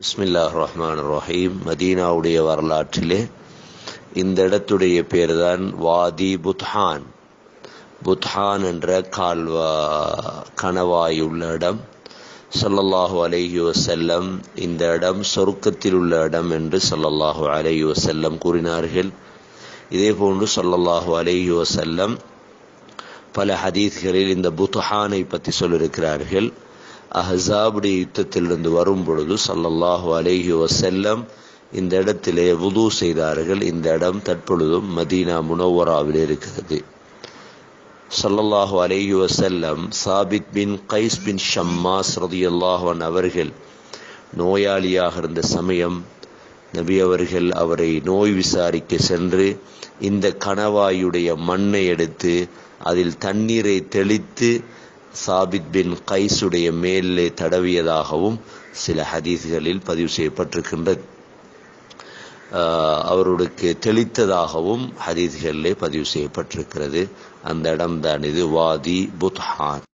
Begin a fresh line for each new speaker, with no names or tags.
பிஸ்மில்லாஹிர் ரஹ்மானிர் ரஹீம். மதீனாவுடைய வரலாற்றிலே இந்த இடத்துடைய பேர்தான் வாதி புத்ஹான். புத்ஹான் என்ற கணவாய் உள்ள இடம். ஸல்லல்லாஹு அலைஹி வஸல்லம் இந்த இடம் சொர்க்கத்தில் உள்ள இடம் என்று ஸல்லல்லாஹு அலைஹி வஸல்லம் கூறினார்கள். இதே போன்று ஸல்லல்லாஹு அலைஹி வஸல்லம் பல ஹதீஸ்களில் இந்த புத்ஹானை பற்றி சொல்லியிருக்கிறார்கள். அஹ்ஸாபுடைய யுத்தத்திலிருந்து வரும் பொழுது ஸல்லல்லாஹு அலைஹி வஸல்லம் இந்த இடத்திலே வுது செய்தார்கள். இந்த இடம் தற்பொழுதும் மதீனா முனவ்வராவில் இருக்கிறது. ஸல்லல்லாஹு அலைஹி வஸல்லம் சாபித் பின் கைஸ் பின் ஷம்மாஸ் ரலியல்லாஹு அன்ஹு அவர்கள் நோயாளியாக இருந்த சமயம் நபி அவர்கள் அவரை நோய் விசாரிக்க சென்று இந்த கணவாயுடைய மண்ணை எடுத்து அதில் தண்ணீரை தெளித்து சாபித் பின் கைஸுடைய மேலே தடவியதாகவும் சில ஹதீஸ்களில் பதிவு செய்யப்பட்டிருக்கின்றது. அவருக்கு தெளித்ததாகவும் ஹதீஸ்களிலே பதிவு செய்யப்பட்டிருக்கிறது. அந்த இடம்தான் இது வாதி புத்ஹான்.